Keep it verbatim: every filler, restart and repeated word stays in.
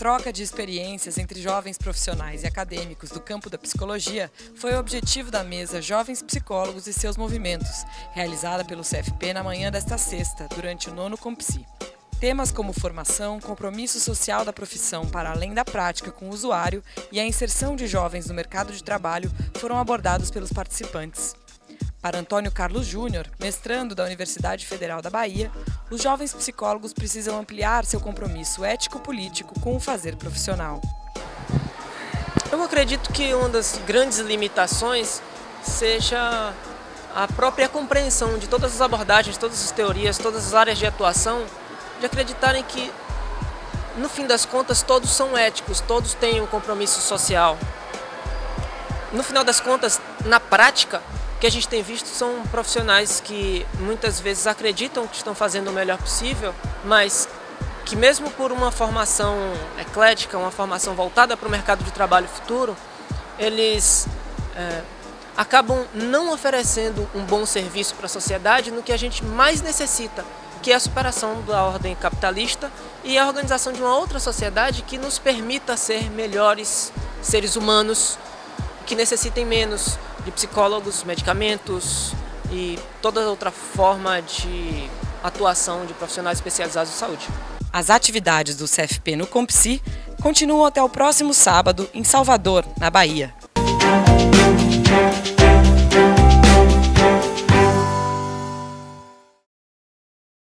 troca de experiências entre jovens profissionais e acadêmicos do campo da psicologia foi o objetivo da mesa Jovens Psicólogos e seus Movimentos, realizada pelo C F P na manhã desta sexta, durante o nono Compsi. Temas como formação, compromisso social da profissão para além da prática com o usuário e a inserção de jovens no mercado de trabalho foram abordados pelos participantes. Para Antônio Carlos Júnior, mestrando da Universidade Federal da Bahia, os jovens psicólogos precisam ampliar seu compromisso ético-político com o fazer profissional. Eu acredito que uma das grandes limitações seja a própria compreensão de todas as abordagens, todas as teorias, todas as áreas de atuação, de acreditarem que, no fim das contas, todos são éticos, todos têm um compromisso social. No final das contas, na prática, o que a gente tem visto são profissionais que muitas vezes acreditam que estão fazendo o melhor possível, mas que mesmo por uma formação eclética, uma formação voltada para o mercado de trabalho futuro, eles é, acabam não oferecendo um bom serviço para a sociedade no que a gente mais necessita, que é a superação da ordem capitalista e a organização de uma outra sociedade que nos permita ser melhores seres humanos, que necessitem menos de psicólogos, medicamentos e toda outra forma de atuação de profissionais especializados em saúde. As atividades do C F P no Compsi continuam até o próximo sábado em Salvador, na Bahia.